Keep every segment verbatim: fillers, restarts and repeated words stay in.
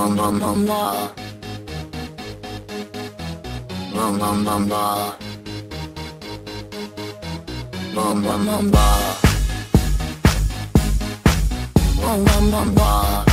bum bum bum bum. Bum bum bum bum. Bum bum bum bum. Bum bum bum bum.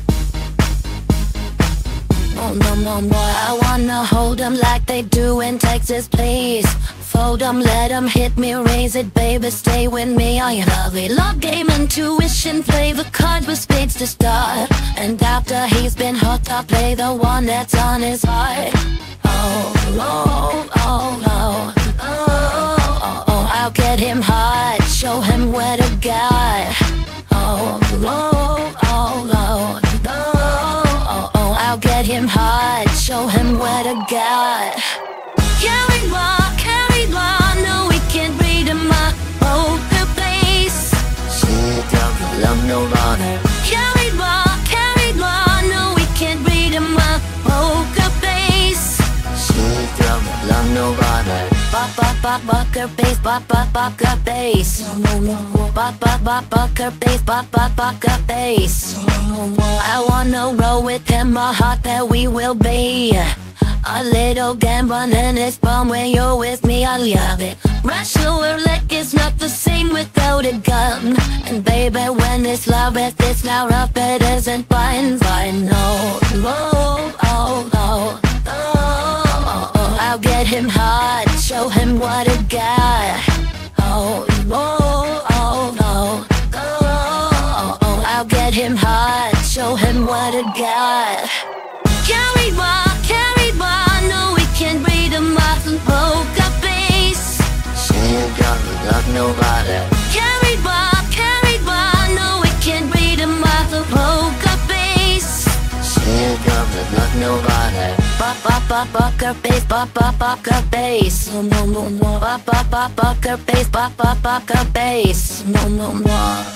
Bum bum bum bum. I wanna hold 'em like they do in Texas, please. Fold 'em, let 'em hit me, raise it, baby, stay with me. I love it, love game, intuition, play the cards with spades to start. And after he's been hooked, I'll play the one that's on his heart. Oh, oh, oh, oh, oh, oh, oh. I'll get him hot, show him where to guide. Oh, oh, oh, oh, oh, oh, oh. I'll get him hot, show him where to guide. Carry on, carry on, no, we can't read him up. Poker face, she don't love nobody. Carry on, carry on, no, we can't read him up. Poker face, she don't love nobody. Bop, bop, bop, poker face, bop, bop, poker face. Bop, bop, bop, poker face, bop, bop, poker face. I wanna roll with him, my heart that we will be. A little gambling in his palm when you're with me, I love it. Rational like it's not the same without a gun. And baby, when it's love, if it's not rough, it isn't fine, fine, no. Oh, oh, oh, oh, oh. I'll get him hot, show him what I got. Oh, oh, oh, oh, oh, oh. I'll get him hot, show him what I got. Carry on, carry on, no, we can't read him off and poker face. She ain't gonna love nobody. Carry on, carry on, no, we can't read him off and poker face. She ain't gonna love nobody. Pop, pop, pop, poker face, pop, pop, poker face. No, no, no, no. Pop, pop, pop, poker face, pop, pop, poker face. No, no, no.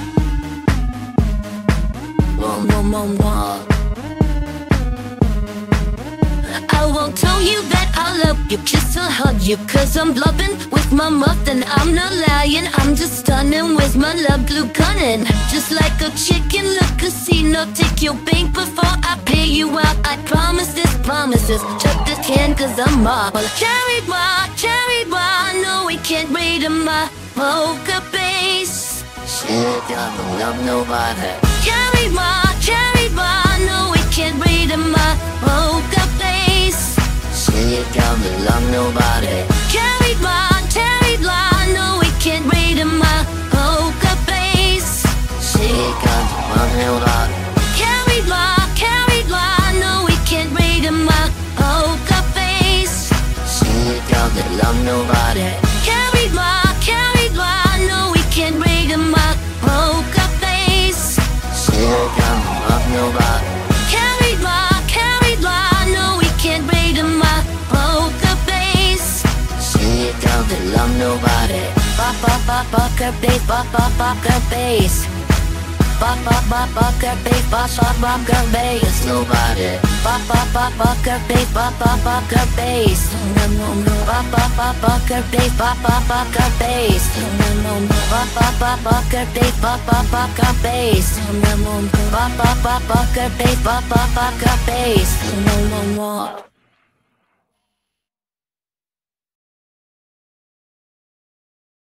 No, no, no, no. I won't tell you that I love you, kiss or hug you, cause I'm bluffing with my mouth and I'm not lying. I'm just stunning with my love glue gunning. Just like a chicken, the casino, take your bank before I pay you out. I promise this, promises, chuck this can cause I'm off. Well, carry on, carry on, no, we can't read in my poker face. She don't love nobody. Carry on, carry on, no, we can't read in my poker face. She don't love nobody. Carry on, carry on, no, we can't read in my poker face. She don't love nobody. Carry on, carry on, no, we can't read in my poker face. She don't love nobody. Carry on, carry on, no, we can't read in my poker face. She don't love nobody. Carry on, carry on, no, we can't read in my poker face. She don't love nobody. Pop, pop, pop, poker face, pop, pop, poker face. Pop, pop, pop, poker face, pop, pop, poker face. Nobody. Pop, pop, pop, poker face, pop, pop, poker face. Pop, pop, pop, poker face, pop, pop, poker face. Pop, pop, pop, poker face, pop, pop, poker face. Pop, pop, pop, poker face, pop, pop, poker face.